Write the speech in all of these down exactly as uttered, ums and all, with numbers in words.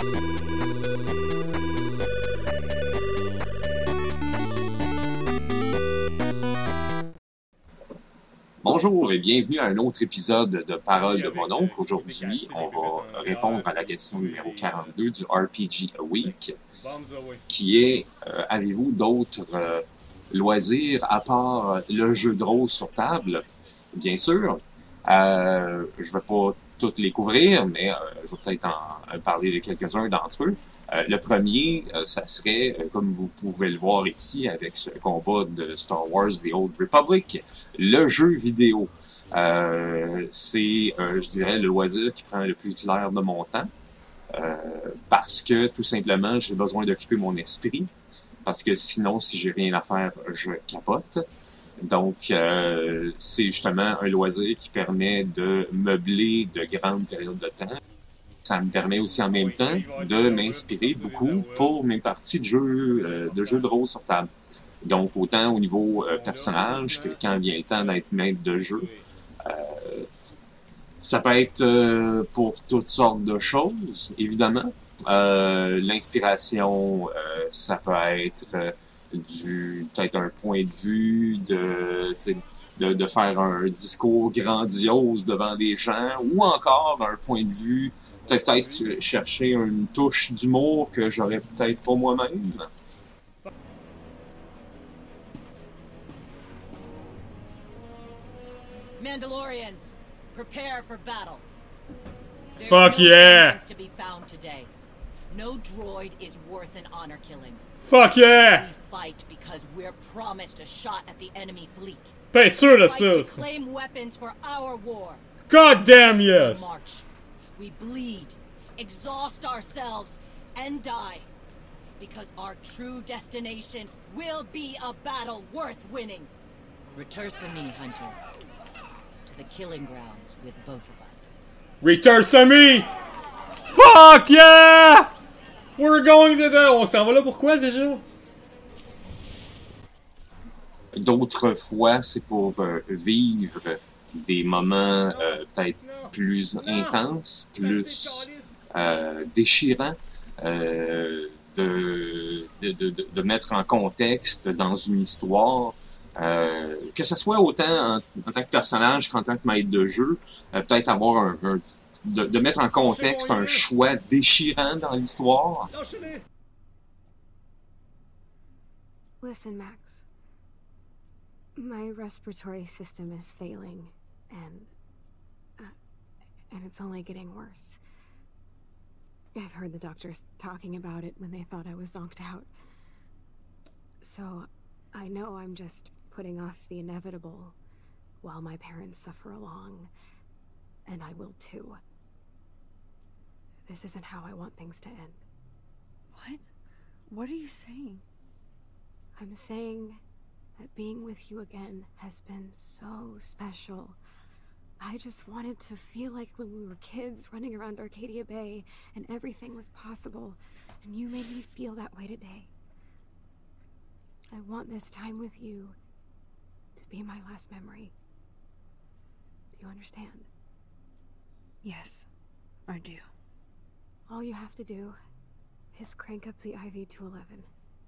Bonjour et bienvenue à un autre épisode de Paroles de mon oncle. Aujourd'hui, on va répondre à la question numéro quarante-deux du R P G A Week, qui est euh, avez-vous d'autres euh, loisirs à part le jeu de rôle sur table? Bien sûr, euh, je ne vais pas toutes les couvrir, mais euh, je vais peut-être en, en parler de quelques-uns d'entre eux. Euh, le premier, euh, ça serait, euh, comme vous pouvez le voir ici avec ce combat de Star Wars The Old Republic, le jeu vidéo. Euh, c'est, euh, je dirais, le loisir qui prend le plus clair de mon temps, euh, parce que, tout simplement, j'ai besoin d'occuper mon esprit, parce que sinon, si j'ai rien à faire, je capote. Donc, euh, c'est justement un loisir qui permet de meubler de grandes périodes de temps. Ça me permet aussi en même temps de m'inspirer beaucoup pour mes parties de jeux euh, de jeux de rôle sur table. Donc, autant au niveau euh, personnage que quand vient le temps d'être maître de jeu. Euh, ça peut être euh, pour toutes sortes de choses, évidemment. Euh, l'inspiration, euh, ça peut être euh, du peut-être un point de vue de, de, de faire un discours grandiose devant des gens, ou encore un point de vue peut-être chercher une touche d'humour que j'aurais peut-être pas moi-même. Mandalorians, prepare for battle. There's Fuck no yeah! vengeance to be found today. No droid is worth an honor killing. Fuck yeah! We fight because we're promised a shot at the enemy fleet. Ben sûr de Fight to ça! claim weapons for our war. God damn We yes! march. We bleed, exhaust ourselves, and die. Because our true destination will be a battle worth winning. Return to me, Hunter. To the killing grounds with both of us. Return to me! Fuck yeah! We're going to the... On s'en va là pourquoi déjà? D'autres fois, c'est pour euh, vivre des moments euh, peut-être plus intenses, plus euh, déchirants, euh, de, de, de, de mettre en contexte dans une histoire, euh, que ce soit autant en, en tant que personnage qu'en tant que maître de jeu, euh, peut-être avoir un, un de, de mettre en contexte un choix déchirant dans l'histoire. Listen, Max. My respiratory system is failing, and uh, and it's only getting worse. I've heard the doctors talking about it when they thought I was zonked out. So, I know I'm just putting off the inevitable while my parents suffer along, and I will too. This isn't how I want things to end. What? What are you saying? I'm saying that being with you again has been so special. I just wanted to feel like when we were kids running around Arcadia Bay and everything was possible, and you made me feel that way today. I want this time with you to be my last memory. Do you understand? Yes, I do. All you have to do is crank up the I V to eleven.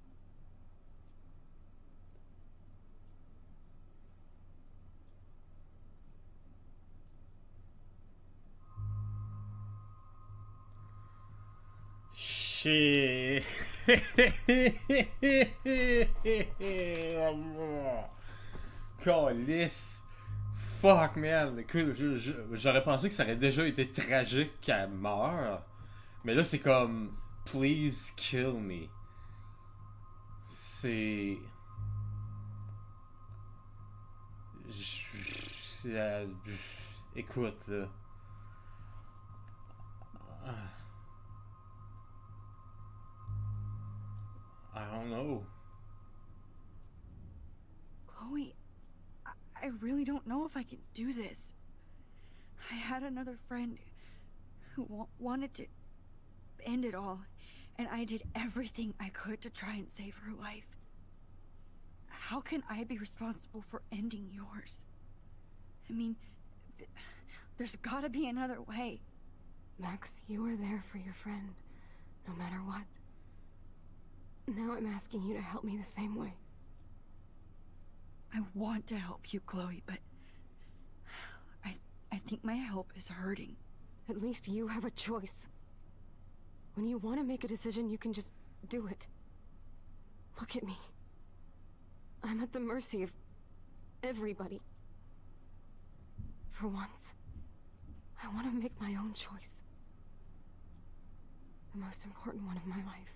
Shit. Calice. Fuck, man. Écoute, je- je- j'aurais pensé que ça aurait déjà été tragique qu'elle meure. Mais là, c'est comme... Please kill me. C'est... Je- c'est, euh, Écoute, là. I don't know. Chloe, I, I really don't know if I can do this. I had another friend who wa wanted to end it all, and I did everything I could to try and save her life. How can I be responsible for ending yours? I mean, th there's gotta be another way. Max, you were there for your friend. no matter what. Now I'm asking you to help me the same way. I want to help you, Chloe, but I I think my help is hurting. At least you have a choice. When you want to make a decision, you can just do it. Look at me. I'm at the mercy of everybody. For once, I want to make my own choice. The most important one of my life.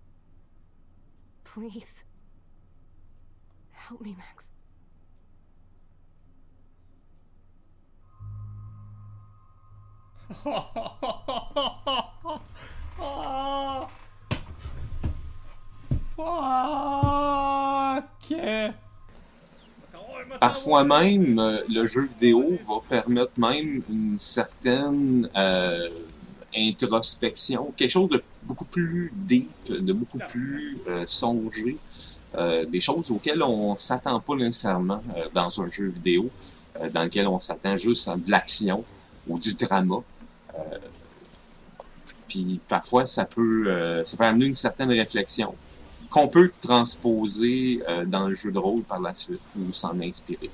Please. Help me, Max. Fuck! Parfois même, euh, le jeu vidéo va permettre même une certaine euh, introspection, quelque chose de beaucoup plus deep, de beaucoup plus euh, songé, euh, des choses auxquelles on s'attend pas nécessairement euh, dans un jeu vidéo, euh, dans lequel on s'attend juste à de l'action ou du drama. Euh, puis parfois, ça peut, euh, ça peut amener une certaine réflexion qu'on peut transposer euh, dans le jeu de rôle par la suite ou s'en inspirer.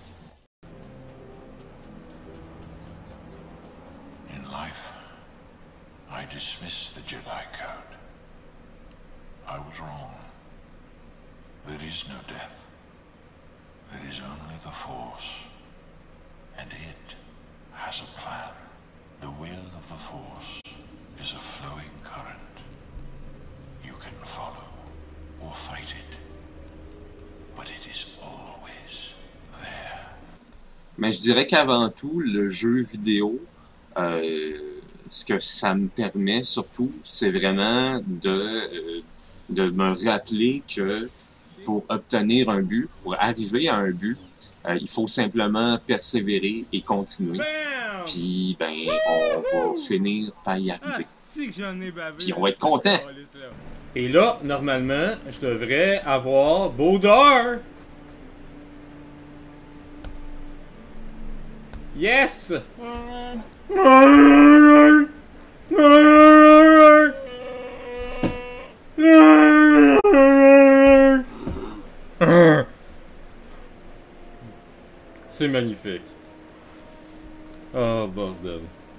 In life, I dismiss the Jedi Code. I was wrong. There is no death. There is only the Force. And it has a plan. The will of the Force is a flowing current. You can follow or fight it, but it is always there. Mais je dirais qu'avant tout, le jeu vidéo, euh, ce que ça me permet surtout, c'est vraiment de, euh, de me rappeler que pour obtenir un but, pour arriver à un but, euh, il faut simplement persévérer et continuer. Puis, ben, on va finir par y arriver. Puis on va être content. Et là, normalement, je devrais avoir Baudard. Yes! C'est magnifique. Oh, bordel.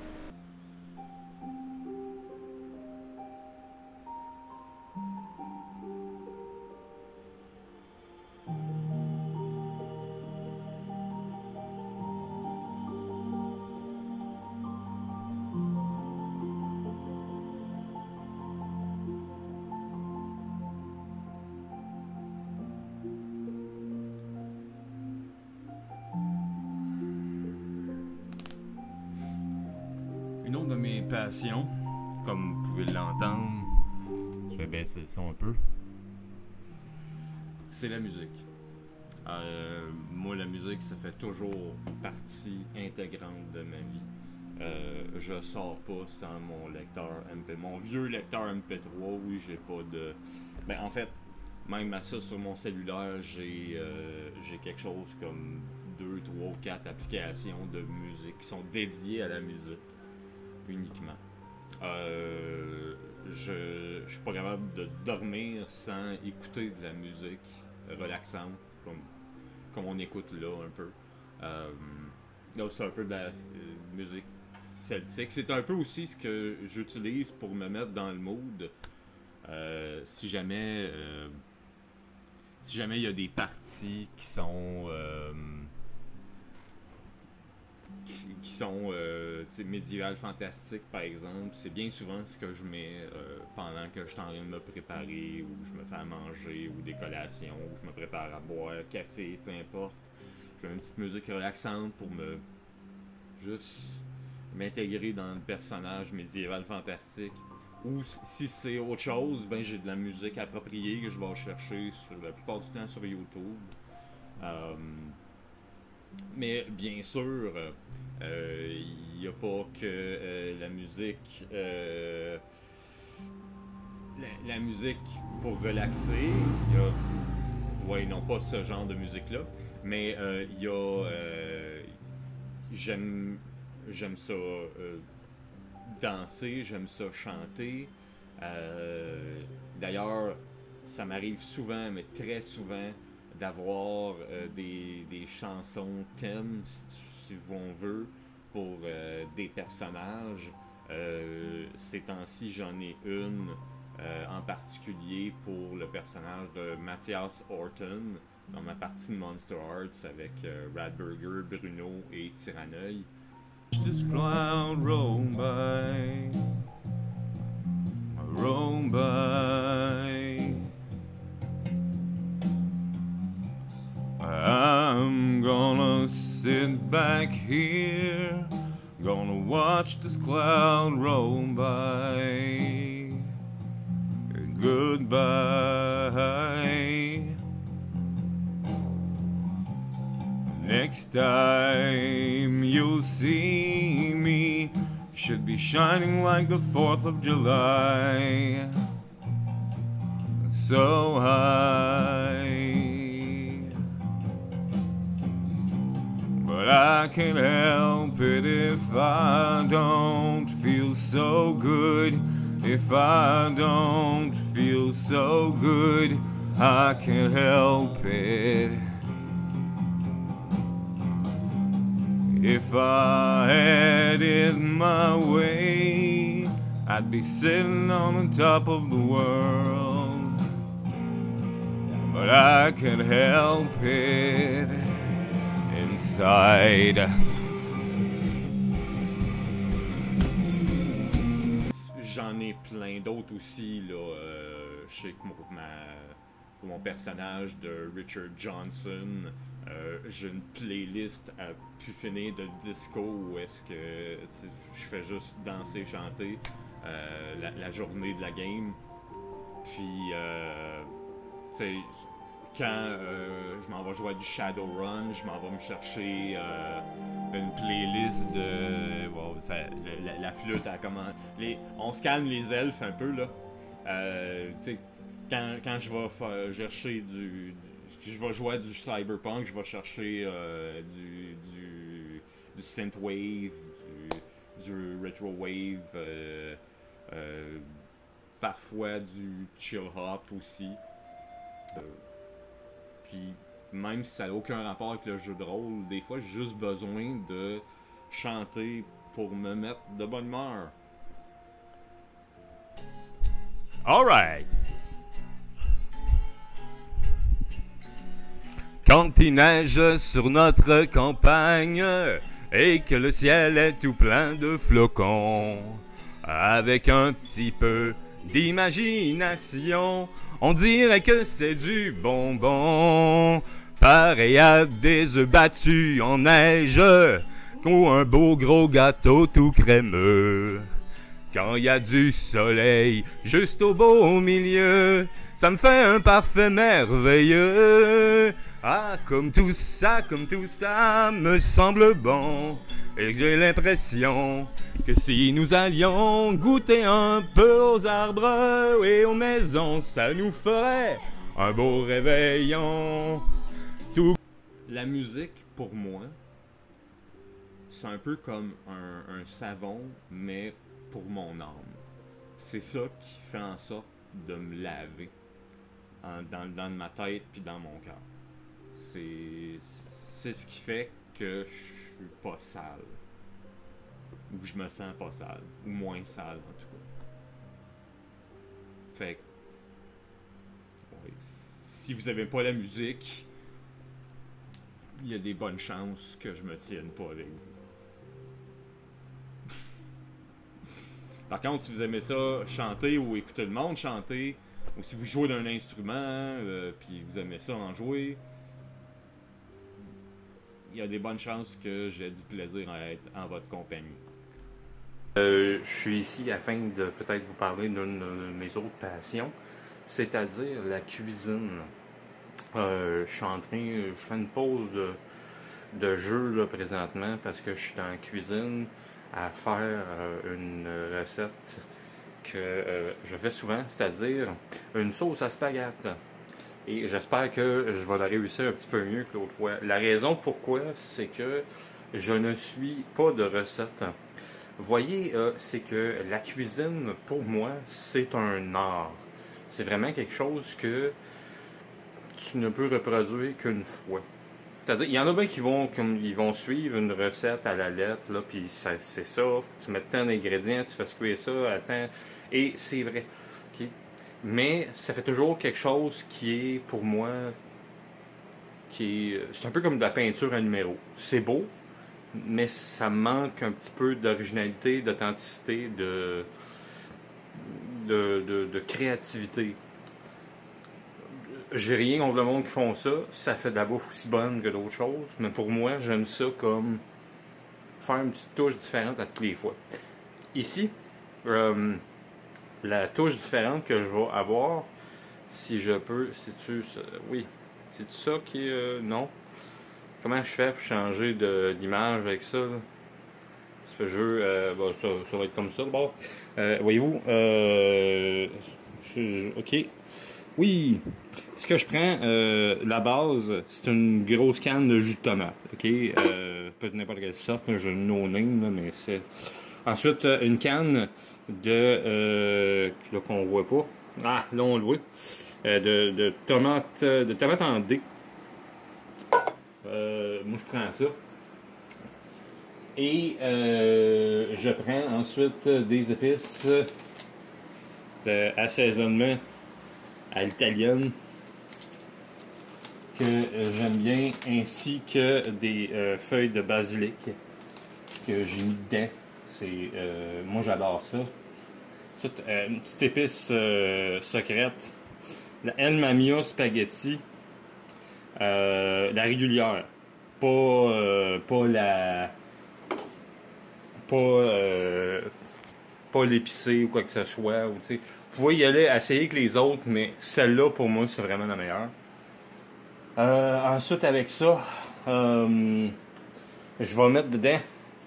Une autre de mes passions, comme vous pouvez l'entendre, je vais baisser le son un peu, c'est la musique. Euh, moi, la musique, ça fait toujours partie intégrante de ma vie. Euh, je sors pas sans mon lecteur M P, mon vieux lecteur M P trois. Oui, j'ai pas de... Ben, en fait, même à ça, sur mon cellulaire, j'ai euh, j'ai quelque chose comme deux, trois, quatre applications de musique qui sont dédiées à la musique. Uniquement. Euh, je, je suis pas capable de dormir sans écouter de la musique relaxante, comme, comme on écoute là un peu. Euh, là, c'est un peu de la euh, musique celtique. C'est un peu aussi ce que j'utilise pour me mettre dans le mood. Euh, si jamais euh, si jamais il y a des parties qui sont euh, qui, qui sont euh, médiévales fantastiques par exemple, c'est bien souvent ce que je mets euh, pendant que je suis en train de me préparer ou je me fais à manger ou des collations ou je me prépare à boire café, peu importe. Je mets une petite musique relaxante pour me juste m'intégrer dans le personnage médiéval fantastique. Ou si c'est autre chose, ben j'ai de la musique appropriée que je vais chercher sur, la plupart du temps sur YouTube. Euh, mais bien sûr, il euh, n'y a pas que euh, la musique, euh, la, la musique pour relaxer. Il y a, ouais, non pas ce genre de musique là, mais il euh, y a, euh, j'aime, j'aime ça. Euh, danser, j'aime ça chanter, Euh, d'ailleurs, ça m'arrive souvent, mais très souvent, d'avoir euh, des, des chansons thèmes, si, si on veut, pour euh, des personnages. Euh, ces temps-ci, j'en ai une euh, en particulier pour le personnage de Matthias Horton dans ma partie de Monster Hearts avec euh, Radburger, Bruno et Tyranneuil. This cloud roll by, roll by. I'm gonna sit back here, gonna watch this cloud roll by. Goodbye. Next time you'll see me, should be shining like the fourth of July, so high. But I can't help it if I don't feel so good. If I don't feel so good, I can't help it. If I had it my way, I'd be sitting on the top of the world. But I can't help it inside. J'en ai plein d'autres aussi, là. Euh, je sais que mon, ma, pour mon personnage de Richard Johnson, euh, j'ai une playlist à pu finir de disco où est-ce que je fais juste danser, chanter euh, la, la journée de la game. Puis, euh, tu sais, quand euh, je m'en vais jouer à du Shadowrun, je m'en vais me chercher euh, une playlist de... Wow, ça, la, la flûte, elle commence... Les, on se calme les elfes un peu, là. Euh, tu sais, quand, quand je vais faire, chercher du, du... Je vais jouer à du Cyberpunk, je vais chercher euh, du, du, du Synthwave, du, du Retrowave, euh, euh, parfois du Chill Hop aussi. Euh, Puis même si ça n'a aucun rapport avec le jeu de rôle, des fois j'ai juste besoin de chanter pour me mettre de bonne humeur. Alright. Quand il neige sur notre campagne et que le ciel est tout plein de flocons, avec un petit peu d'imagination, on dirait que c'est du bonbon, pareil à des œufs battus en neige, ou un beau gros gâteau tout crémeux. Quand il y a du soleil juste au beau milieu, ça me fait un parfait merveilleux. Ah, comme tout ça, comme tout ça me semble bon, et j'ai l'impression que si nous allions goûter un peu aux arbres et aux maisons, ça nous ferait un beau réveillon. Tout... La musique, pour moi, c'est un peu comme un, un savon, mais pour mon âme. C'est ça qui fait en sorte de me laver en, dans, dans ma tête puis dans mon cœur. C'est, c'est ce qui fait que je suis pas sale. Ou je me sens pas sale. Ou moins sale, en tout cas. Fait que... Ouais, si vous avez pas la musique, il y a des bonnes chances que je me tienne pas avec vous. Par contre, si vous aimez ça, chanter ou écouter le monde chanter, ou si vous jouez d'un instrument, euh, puis vous aimez ça en jouer, il y a des bonnes chances que j'ai du plaisir à être en votre compagnie. Euh, je suis ici afin de peut-être vous parler d'une de mes autres passions, c'est-à-dire la cuisine. Euh, je suis en train, je fais une pause de, de jeu là, présentement parce que je suis dans la cuisine à faire euh, une recette que euh, je fais souvent, c'est-à-dire une sauce à spaghetti. Et j'espère que je vais la réussir un petit peu mieux que l'autre fois. La raison pourquoi, c'est que je ne suis pas de recette. voyez, euh, c'est que la cuisine, pour moi, c'est un art. C'est vraiment quelque chose que tu ne peux reproduire qu'une fois. C'est-à-dire, il y en a bien qui vont comme ils vont suivre une recette à la lettre, là, puis c'est ça, tu mets tant d'ingrédients, tu fais cuire ça, attends, et c'est vrai. Okay? Mais ça fait toujours quelque chose qui est, pour moi, qui est, c'est un peu comme de la peinture à numéro. C'est beau, mais ça manque un petit peu d'originalité, d'authenticité, de, de, de, de créativité. J'ai rien contre le monde qui font ça. Ça fait de la bouffe aussi bonne que d'autres choses. Mais pour moi, j'aime ça comme faire une petite touche différente à toutes les fois. Ici, euh, la touche différente que je vais avoir, si je peux, c'est-tu ça? Oui. C'est ça qui est... Euh, non. Comment je fais pour changer d'image avec ça? Là? Ce que je veux, euh, bon, ça, ça va être comme ça d'abord. Euh, voyez-vous, euh, je, ok. Oui, ce que je prends, euh, la base, c'est une grosse canne de jus de tomate. Ok, euh, peut-être n'importe quelle sorte, j'ai une no-name, là, mais c'est. Ensuite, une canne de. Euh, là qu'on voit pas. Ah, là on le voit. Euh, de, de tomates de tomates en dés. Euh, moi, je prends ça. Et euh, je prends ensuite des épices d'assaisonnement à l'italienne que euh, j'aime bien, ainsi que des euh, feuilles de basilic que j'ai mis dedans. C'est, euh, moi, j'adore ça. Ensuite, euh, une petite épice euh, secrète, la El Mamia Spaghetti, euh, la régulière, pas, euh, pas la... pas euh, pas l'épicée ou quoi que ce soit. Ou, vous pouvez y aller essayer avec les autres, mais celle-là pour moi c'est vraiment la meilleure. Euh, ensuite avec ça, euh, je vais mettre dedans.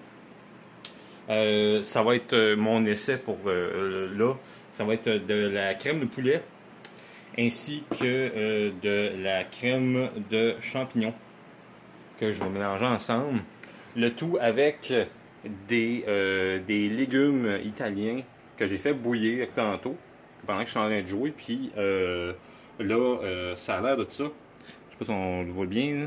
Euh, ça va être mon essai pour euh, là. Ça va être de la crème de poulet ainsi que euh, de la crème de champignons que je vais mélanger ensemble. Le tout avec des, euh, des légumes italiens que j'ai fait bouillir tantôt pendant que je suis en train de jouer. Puis euh, là, euh, ça a l'air de ça. Je sais pas si on le voit bien. Là.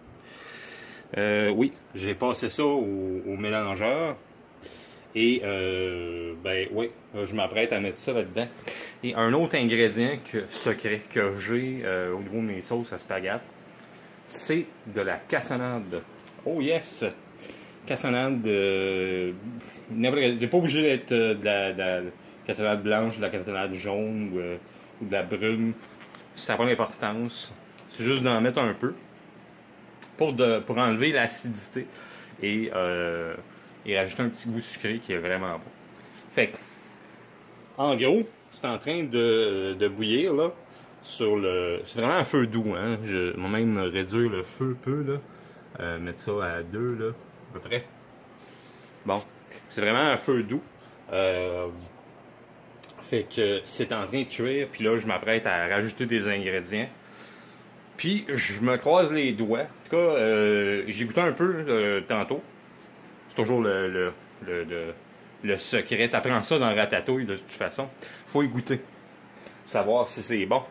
Euh, oui, j'ai passé ça au, au mélangeur. Et, euh, ben oui, je m'apprête à mettre ça là-dedans. Et un autre ingrédient que, secret que j'ai euh, au niveau de mes sauces à spaghetti, c'est de la cassonade. Oh yes! Cassonade, euh, n'es pas obligé d'être euh, de, la, de la cassonade blanche, de la cassonade jaune ou, euh, ou de la brune. Ça n'a pas d'importance. C'est juste d'en mettre un peu pour, de, pour enlever l'acidité et, euh, et rajouter un petit goût sucré qui est vraiment bon. Fait que, en gros, c'est en train de, de bouillir là. Sur le, c'est vraiment un feu doux, hein. Je vais même réduire le feu peu là, euh, mettre ça à deux là. À peu près. Bon, c'est vraiment un feu doux. Euh, fait que c'est en train de cuire, puis là, je m'apprête à rajouter des ingrédients. Puis, je me croise les doigts. En tout cas, euh, j'ai goûté un peu euh, tantôt. C'est toujours le, le, le, le, le secret. T'apprends ça dans Ratatouille, de toute façon. Faut y goûter. Savoir si c'est bon.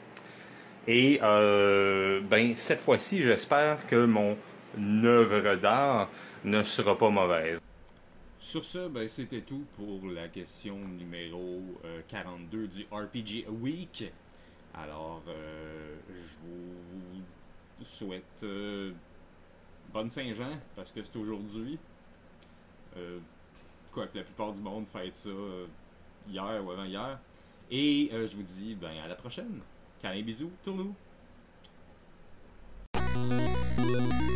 Et, euh, ben, cette fois-ci, j'espère que mon œuvre d'art ne sera pas mauvaise. Sur ce, ben, c'était tout pour la question numéro euh, quarante-deux du R P G Week. Alors, euh, je vous souhaite euh, bonne Saint-Jean, parce que c'est aujourd'hui. Euh, quoi que la plupart du monde fête ça euh, hier ou avant-hier. Et euh, je vous dis ben, à la prochaine. Câlin, bisous, tournou.